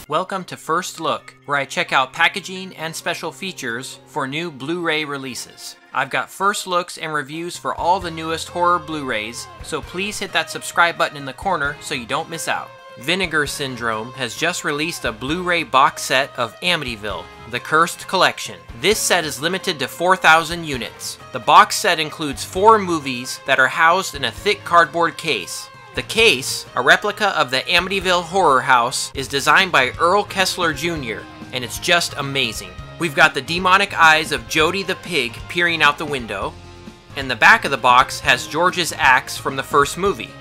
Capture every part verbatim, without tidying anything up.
Welcome to First Look, where I check out packaging and special features for new Blu-ray releases. I've got first looks and reviews for all the newest horror Blu-rays, so please hit that subscribe button in the corner so you don't miss out. Vinegar Syndrome has just released a Blu-ray box set of Amityville, The Cursed Collection. This set is limited to four thousand units. The box set includes four movies that are housed in a thick cardboard case. The case, a replica of the Amityville Horror House, is designed by Earl Kessler Junior, and it's just amazing. We've got the demonic eyes of Jody the Pig peering out the window, and the back of the box has George's axe from the first movie.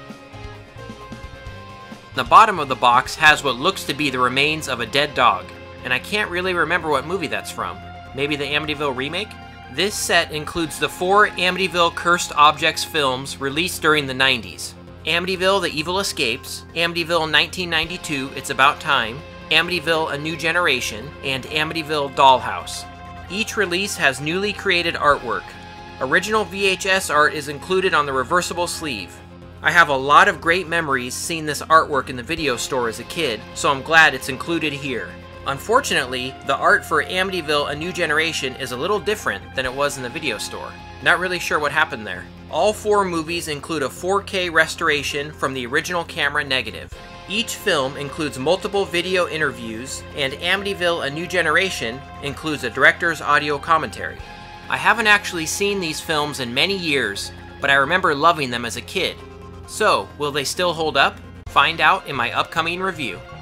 The bottom of the box has what looks to be the remains of a dead dog, and I can't really remember what movie that's from. Maybe the Amityville remake? This set includes the four Amityville Cursed Objects films released during the nineties. Amityville The Evil Escapes, Amityville nineteen ninety-two It's About Time, Amityville A New Generation, and Amityville Dollhouse. Each release has newly created artwork. Original V H S art is included on the reversible sleeve. I have a lot of great memories seeing this artwork in the video store as a kid, so I'm glad it's included here. Unfortunately, the art for Amityville A New Generation is a little different than it was in the video store. Not really sure what happened there. All four movies include a four K restoration from the original camera negative. Each film includes multiple video interviews, and Amityville A New Generation includes a director's audio commentary. I haven't actually seen these films in many years, but I remember loving them as a kid. So, will they still hold up? Find out in my upcoming review.